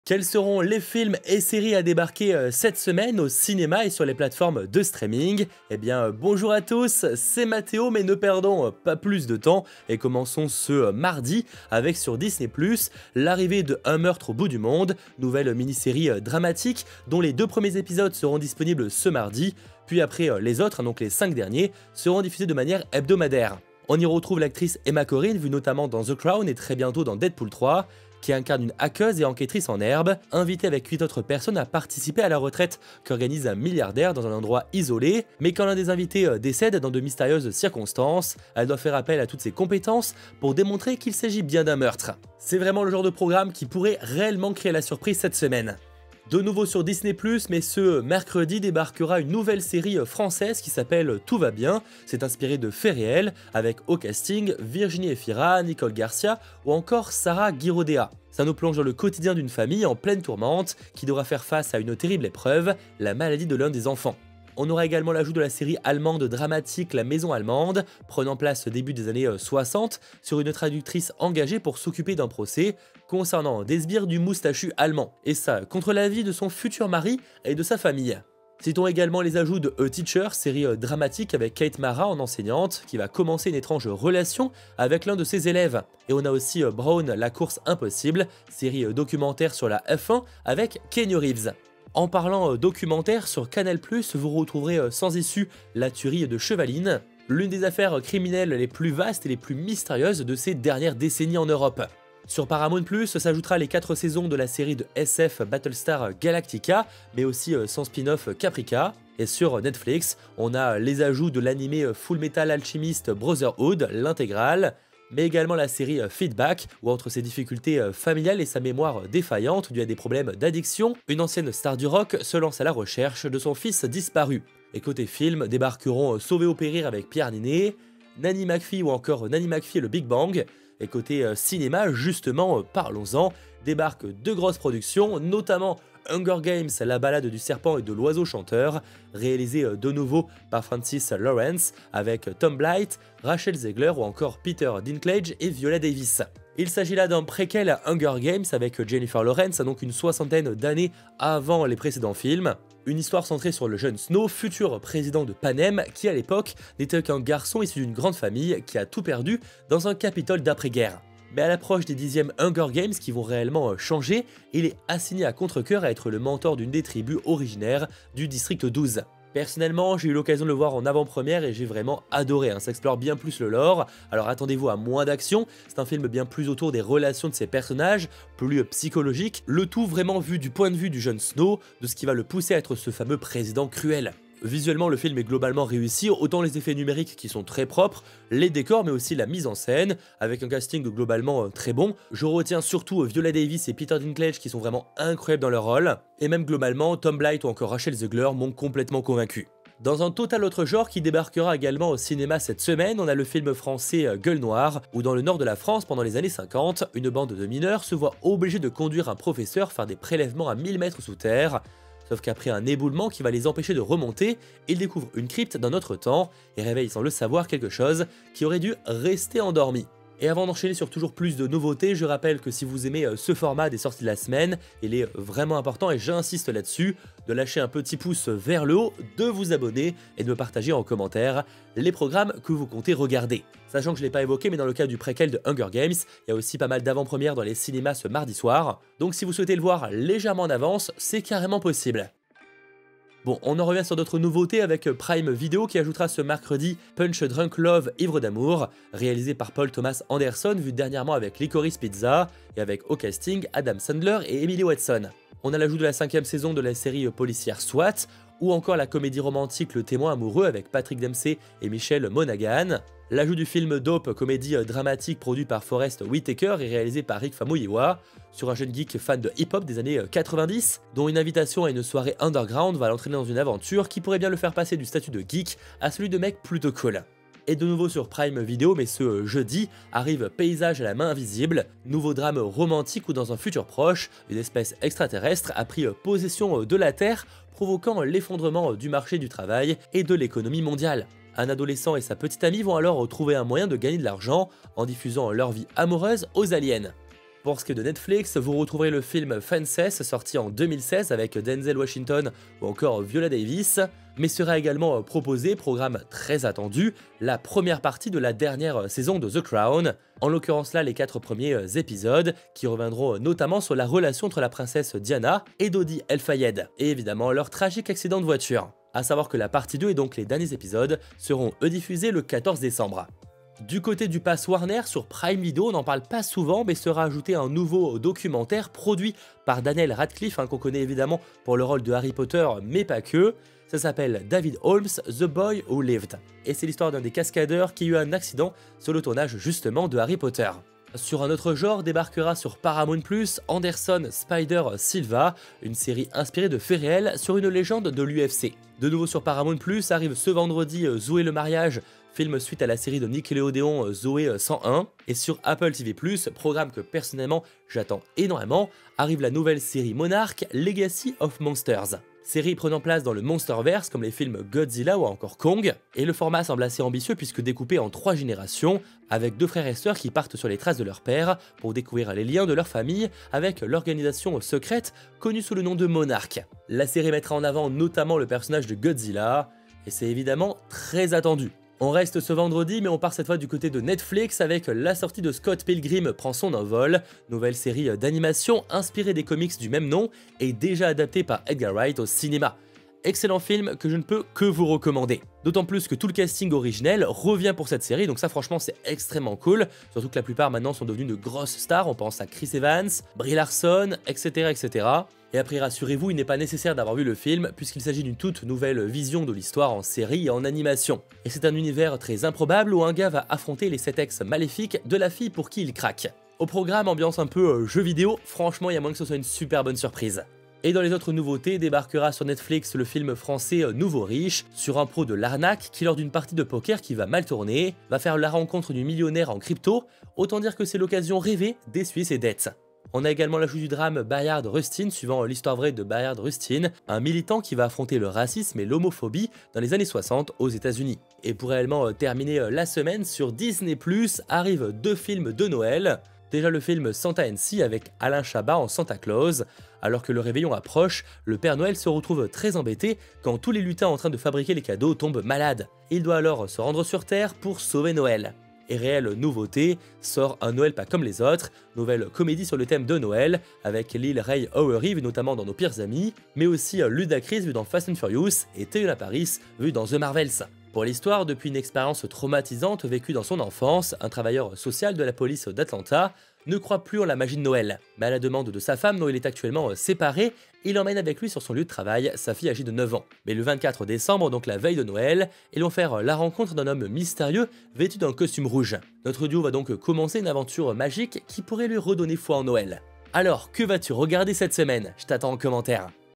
Quels seront les films et séries à débarquer cette semaine au cinéma et sur les plateformes de streaming? Bonjour à tous, c'est Mathéo, mais ne perdons pas plus de temps et commençons ce mardi avec sur Disney+, l'arrivée de Un meurtre au bout du monde, nouvelle mini-série dramatique dont les 2 premiers épisodes seront disponibles ce mardi, puis après les autres, donc les 5 derniers, seront diffusés de manière hebdomadaire. On y retrouve l'actrice Emma Corrin, vue notamment dans The Crown et très bientôt dans Deadpool 3, qui incarne une hackeuse et enquêtrice en herbe, invitée avec 8 autres personnes à participer à la retraite qu'organise un milliardaire dans un endroit isolé, mais quand l'un des invités décède dans de mystérieuses circonstances, elle doit faire appel à toutes ses compétences pour démontrer qu'il s'agit bien d'un meurtre. C'est vraiment le genre de programme qui pourrait réellement créer la surprise cette semaine. De nouveau sur Disney+, mais ce mercredi débarquera une nouvelle série française qui s'appelle Tout va bien. C'est inspiré de faits réels, avec au casting Virginie Efira, Nicole Garcia ou encore Sarah Ghirodea. Ça nous plonge dans le quotidien d'une famille en pleine tourmente qui devra faire face à une terrible épreuve, la maladie de l'un des enfants. On aura également l'ajout de la série allemande dramatique La Maison Allemande, prenant place au début des années 60, sur une traductrice engagée pour s'occuper d'un procès concernant des sbires du moustachu allemand, et ça contre l'avis de son futur mari et de sa famille. Citons également les ajouts de A Teacher, série dramatique avec Kate Mara en enseignante, qui va commencer une étrange relation avec l'un de ses élèves. Et on a aussi Brown, la course impossible, série documentaire sur la F1 avec Keanu Reeves. En parlant documentaire, sur Canal+, vous retrouverez sans issue La tuerie de Chevaline, l'une des affaires criminelles les plus vastes et les plus mystérieuses de ces dernières décennies en Europe. Sur Paramount+, s'ajoutera les 4 saisons de la série de SF Battlestar Galactica, mais aussi son spin-off Caprica. Et sur Netflix, on a les ajouts de l'animé Full Metal Alchemist Brotherhood, l'intégrale, mais également la série Feedback, où entre ses difficultés familiales et sa mémoire défaillante due à des problèmes d'addiction, une ancienne star du rock se lance à la recherche de son fils disparu. Et côté film, débarqueront Sauver ou périr avec Pierre Ninet, Nanny McPhee ou encore Nanny McPhee et le Big Bang. Et côté cinéma, justement, parlons-en, débarquent 2 grosses productions, notamment Hunger Games, la balade du serpent et de l'oiseau chanteur, réalisé de nouveau par Francis Lawrence, avec Tom Blight, Rachel Zegler ou encore Peter Dinklage et Viola Davis. Il s'agit là d'un préquel à Hunger Games avec Jennifer Lawrence, donc une 60aine d'années avant les précédents films. Une histoire centrée sur le jeune Snow, futur président de Panem, qui à l'époque n'était qu'un garçon issu d'une grande famille qui a tout perdu dans un Capitole d'après-guerre. Mais à l'approche des 10e Hunger Games qui vont réellement changer, il est assigné à contre-cœur à être le mentor d'une des tribus originaires du district 12. Personnellement, j'ai eu l'occasion de le voir en avant-première et j'ai vraiment adoré, ça explore bien plus le lore, alors attendez-vous à moins d'action, c'est un film bien plus autour des relations de ces personnages, plus psychologique, le tout vraiment vu du point de vue du jeune Snow, de ce qui va le pousser à être ce fameux président cruel. Visuellement, le film est globalement réussi, autant les effets numériques qui sont très propres, les décors mais aussi la mise en scène, avec un casting globalement très bon. Je retiens surtout Viola Davis et Peter Dinklage qui sont vraiment incroyables dans leur rôle, et même globalement, Tom Blight ou encore Rachel Zegler m'ont complètement convaincu. Dans un total autre genre qui débarquera également au cinéma cette semaine, on a le film français Gueule Noire, où dans le nord de la France, pendant les années 50, une bande de mineurs se voit obligée de conduire un professeur faire des prélèvements à 1000 mètres sous terre. Sauf qu'après un éboulement qui va les empêcher de remonter, ils découvrent une crypte d'un autre temps et réveillent sans le savoir quelque chose qui aurait dû rester endormi. Et avant d'enchaîner sur toujours plus de nouveautés, je rappelle que si vous aimez ce format des sorties de la semaine, il est vraiment important, et j'insiste là-dessus, de lâcher un petit pouce vers le haut, de vous abonner et de me partager en commentaire les programmes que vous comptez regarder. Sachant que je ne l'ai pas évoqué, mais dans le cas du préquel de Hunger Games, il y a aussi pas mal d'avant-premières dans les cinémas ce mardi soir, donc si vous souhaitez le voir légèrement en avance, c'est carrément possible. Bon, on en revient sur d'autres nouveautés avec Prime Video qui ajoutera ce mercredi Punch Drunk Love Ivre d'amour, réalisé par Paul Thomas Anderson, vu dernièrement avec Licorice Pizza, et avec au casting Adam Sandler et Emily Watson. On a l'ajout de la 5e saison de la série policière SWAT, ou encore la comédie romantique Le Témoin amoureux avec Patrick Dempsey et Michelle Monaghan, l'ajout du film Dope, comédie dramatique produit par Forest Whitaker et réalisé par Rick Famuyiwa, sur un jeune geek fan de hip-hop des années 90, dont une invitation à une soirée underground va l'entraîner dans une aventure qui pourrait bien le faire passer du statut de geek à celui de mec plutôt cool. Et de nouveau sur Prime Video, mais ce jeudi, arrive Paysage à la main invisible, nouveau drame romantique où dans un futur proche, une espèce extraterrestre a pris possession de la Terre, provoquant l'effondrement du marché du travail et de l'économie mondiale. Un adolescent et sa petite amie vont alors trouver un moyen de gagner de l'argent en diffusant leur vie amoureuse aux aliens. Pour ce qui est de Netflix, vous retrouverez le film Fences sorti en 2016 avec Denzel Washington ou encore Viola Davis, mais sera également proposé, programme très attendu, la première partie de la dernière saison de The Crown, en l'occurrence là les 4 premiers épisodes, qui reviendront notamment sur la relation entre la princesse Diana et Dodi El Fayed, et évidemment leur tragique accident de voiture. A savoir que la partie 2 et donc les derniers épisodes seront eux diffusés le 14 décembre. Du côté du pass Warner sur Prime Video, on n'en parle pas souvent, mais sera ajouté un nouveau documentaire produit par Daniel Radcliffe, qu'on connaît évidemment pour le rôle de Harry Potter, mais pas que. Ça s'appelle David Holmes, The Boy Who Lived. Et c'est l'histoire d'un des cascadeurs qui a eu un accident sur le tournage justement de Harry Potter. Sur un autre genre débarquera sur Paramount+, Anderson Spider Silva, une série inspirée de faits réels sur une légende de l'UFC. De nouveau sur Paramount+, arrive ce vendredi Zoé le mariage, film suite à la série de Nickelodeon Zoé 101. Et sur Apple TV+, programme que personnellement j'attends énormément, arrive la nouvelle série Monarch Legacy of Monsters. Série prenant place dans le Monsterverse comme les films Godzilla ou encore Kong, et le format semble assez ambitieux puisque découpé en 3 générations, avec 2 frères et sœurs qui partent sur les traces de leur père pour découvrir les liens de leur famille avec l'organisation secrète connue sous le nom de Monarch. La série mettra en avant notamment le personnage de Godzilla, et c'est évidemment très attendu. On reste ce vendredi, mais on part cette fois du côté de Netflix avec la sortie de Scott Pilgrim prend son envol, nouvelle série d'animation inspirée des comics du même nom et déjà adaptée par Edgar Wright au cinéma. Excellent film que je ne peux que vous recommander. D'autant plus que tout le casting originel revient pour cette série, donc ça franchement c'est extrêmement cool, surtout que la plupart maintenant sont devenus de grosses stars, on pense à Chris Evans, Brie Larson, etc. Et après rassurez-vous, il n'est pas nécessaire d'avoir vu le film, puisqu'il s'agit d'une toute nouvelle vision de l'histoire en série et en animation. Et c'est un univers très improbable où un gars va affronter les 7 ex maléfiques de la fille pour qui il craque. Au programme, ambiance un peu jeu vidéo, franchement il y a moyen que ce soit une super bonne surprise. Et dans les autres nouveautés, débarquera sur Netflix le film français Nouveau Riche, sur un pro de l'arnaque qui lors d'une partie de poker qui va mal tourner, va faire la rencontre du millionnaire en crypto, autant dire que c'est l'occasion rêvée d'essuyer ses dettes. On a également l'ajout du drame Bayard Rustin, suivant l'histoire vraie de Bayard Rustin, un militant qui va affronter le racisme et l'homophobie dans les années 60 aux États-Unis. Et pour réellement terminer la semaine, sur Disney+, arrivent 2 films de Noël. Déjà le film Santa and avec Alain Chabat en Santa Claus. Alors que le réveillon approche, le Père Noël se retrouve très embêté quand tous les lutins en train de fabriquer les cadeaux tombent malades. Il doit alors se rendre sur Terre pour sauver Noël. Et réelle nouveauté, sort Un Noël pas comme les autres, nouvelle comédie sur le thème de Noël, avec Lil Rel Howery vu notamment dans Nos Pires Amis, mais aussi Ludacris vu dans Fast and Furious et Théola Paris vu dans The Marvels. Pour l'histoire, depuis une expérience traumatisante vécue dans son enfance, un travailleur social de la police d'Atlanta ne croit plus en la magie de Noël. Mais à la demande de sa femme dont il est actuellement séparé, il emmène avec lui sur son lieu de travail sa fille âgée de 9 ans. Mais le 24 décembre, donc la veille de Noël, ils vont faire la rencontre d'un homme mystérieux vêtu d'un costume rouge. Notre duo va donc commencer une aventure magique qui pourrait lui redonner foi en Noël. Alors, que vas-tu regarder cette semaine? Je t'attends en commentaire.